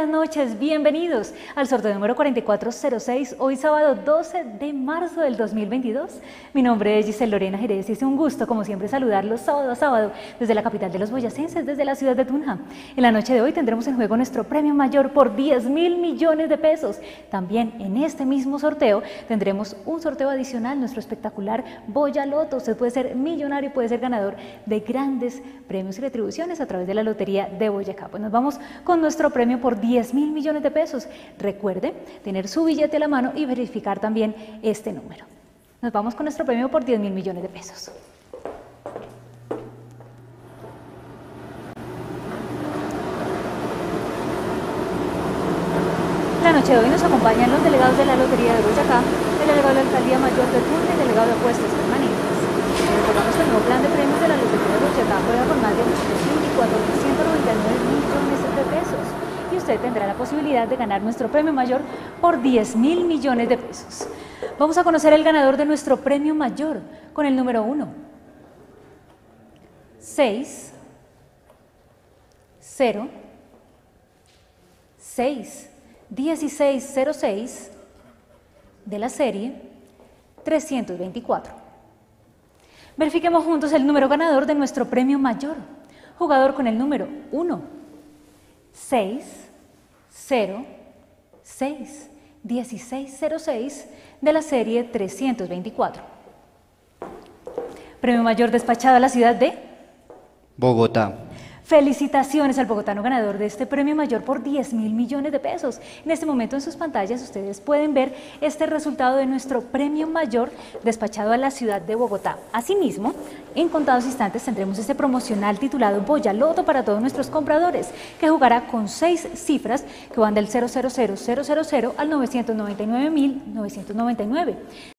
buenas noches, bienvenidos al sorteo número 4406, hoy sábado 12 de marzo del 2022. Mi nombre es Giselle Lorena Jerez y es un gusto, como siempre, saludarlos sábado a sábado desde la capital de los boyacenses, desde la ciudad de Tunja. En la noche de hoy tendremos en juego nuestro premio mayor por 10.000 millones de pesos. También en este mismo sorteo tendremos un sorteo adicional, nuestro espectacular Boya Loto. Usted puede ser millonario, puede ser ganador de grandes premios y retribuciones a través de la lotería de Boyacá. Pues nos vamos con nuestro premio por 10.000 millones de pesos. Recuerde tener su billete a la mano y verificar también este número. Nos vamos con nuestro premio por 10.000 millones de pesos. La noche de hoy nos acompañan los delegados de la Lotería de Boyacá, el delegado de la Alcaldía Mayor de Tunja y el delegado de Apuestas Permanentes. Recordamos que el nuevo plan de premios de la Lotería de Boyacá juega por más de 24.199 millones de pesos y usted tendrá la posibilidad de ganar nuestro premio mayor por 10.000 millones de pesos. Vamos a conocer el ganador de nuestro premio mayor con el número 1, 6, 0, 6, 1606 de la serie 324. Verifiquemos juntos el número ganador de nuestro premio mayor. Jugador con el número 1, 6, 0, 6, 1606 de la serie 324. Premio mayor despachado a la ciudad de Bogotá. Felicitaciones al bogotano ganador de este premio mayor por 10.000 millones de pesos. En este momento en sus pantallas ustedes pueden ver este resultado de nuestro premio mayor despachado a la ciudad de Bogotá. Asimismo, en contados instantes tendremos este promocional titulado Boya Loto para todos nuestros compradores, que jugará con 6 cifras que van del 000 al 999.999.